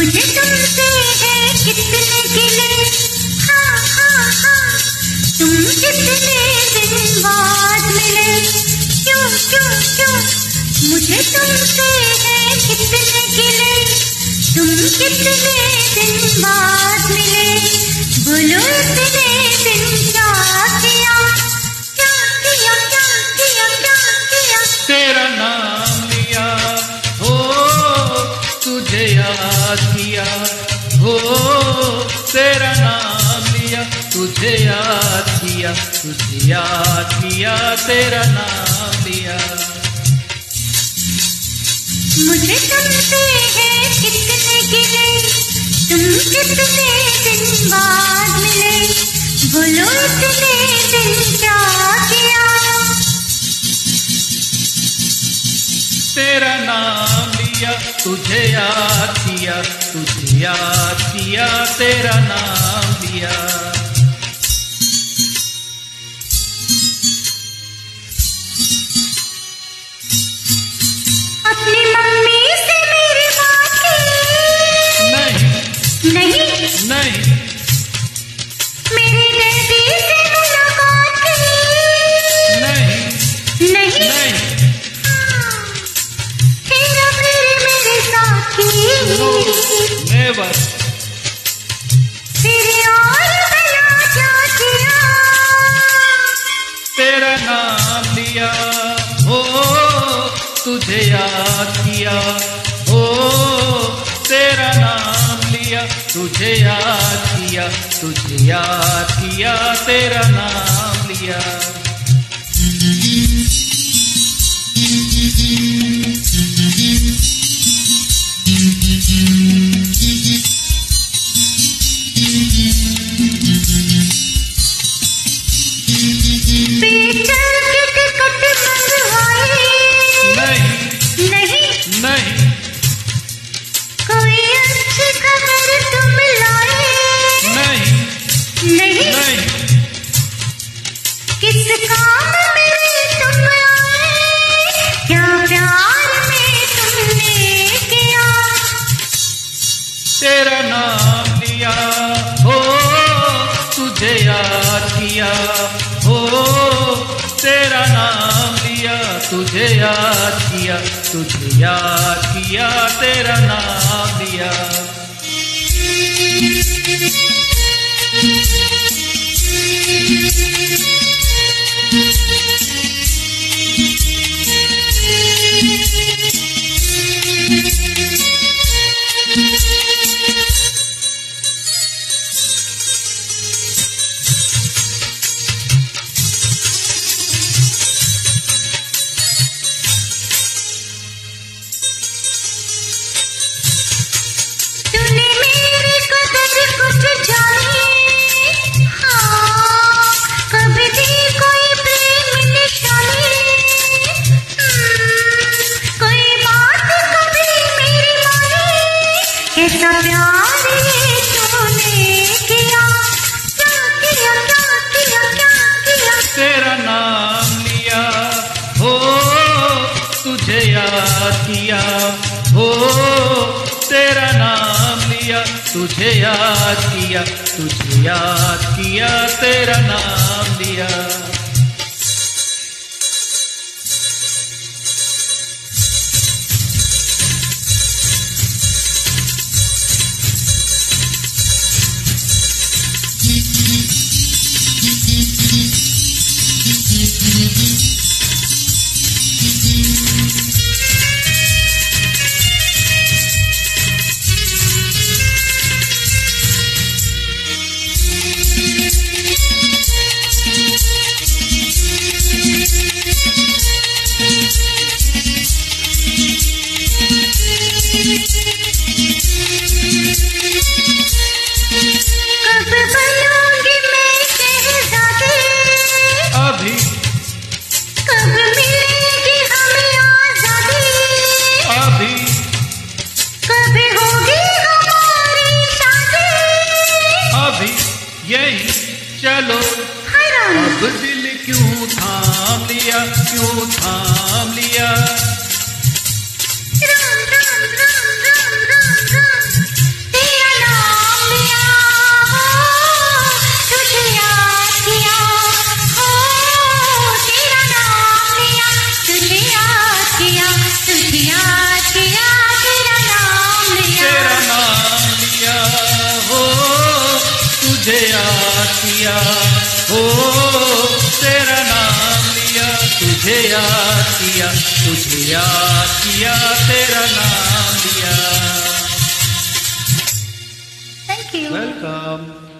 मुझे तुमसे है कितने गिले, हाँ हाँ हाँ, तुम कितने दिन बाद मिले, क्यों क्यों क्यों, मुझे तुमसे है कितने गिले, तुम कितने दिन बाद मिले, बोलो इतने दिन क्या किया, क्या किया क्या किया क्या किया। तेरा नाम लिया हो, तुझे याद किया हो, तेरा नाम लिया, तुझे याद किया, तुझे याद किया, तेरा नाम लिया। मुझे तुमसे है कितने गिले, तुम कितने दिन बाद मिले, बोलो इतने दिन क्या किया। तेरा नाम लिया, तुझे याद किया, तुझे याद किया, तेरा नाम लिया। अपनी मम्मी से मेरी बात की, नहीं नहीं नहीं, मेरे डैडी से मुलाकात की, नहीं नहीं नहीं, हेरा फेरी मेरे साथ की, नेवर। फिर और भला क्या किया। तेरा नाम लिया हो, तुझे याद किया हो, तेरा नाम लिया, तुझे याद किया, तुझे याद किया, तेरा नाम लिया। पेचर की टिकट मंगवाई, नहीं नहीं नहीं, कोई अच्छी खबर तुम लाए, नहीं नहीं नहीं, किस काम में तुम आए, क्या प्यार में तुमने किया। तेरा नाम लिया हो, तुझे याद किया हो, तेरा नाम लिया, तुझे याद किया, तुझे याद किया, तेरा नाम लिया। तूने मेरी कदर कुछ जानी, हाँ, कभी दी कोई प्रेम निशानी, कोई बात कभी मेरी मानी, कैसा प्यार ये तूने किया, क्या किया क्या किया क्या किया। तेरा नाम लिया हो, तुझे याद किया हो, तेरा नाम लिया, तुझे याद किया, तुझे याद किया, तेरा नाम लिया। कब बनूंगी मैं शहजादी, अभी कब मिलेगी हमें आजादी, अभी कब होगी हमारी शादी। अभी यही चलो, हराम अब दिल क्यों थाम लिया, क्यों थाम लिया। लिया, ओ तेरा नाम लिया, तुझे याद किया, तुझे याद किया, तेरा नाम लिया। Thank you. वेलकम।